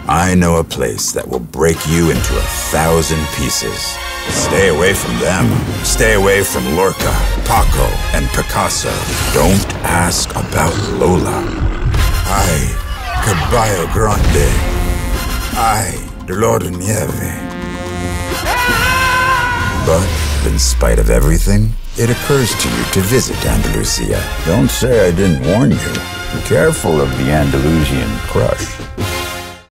I know a place that will break you into 1,000 pieces. Stay away from them. Stay away from Lorca, Paco, and Picasso. Don't ask about Lola. Ay, Caballo Grande. Ay, Dolor de Nieve. But, in spite of everything, it occurs to you to visit Andalusia. Don't say I didn't warn you. Be careful of the Andalusian crush.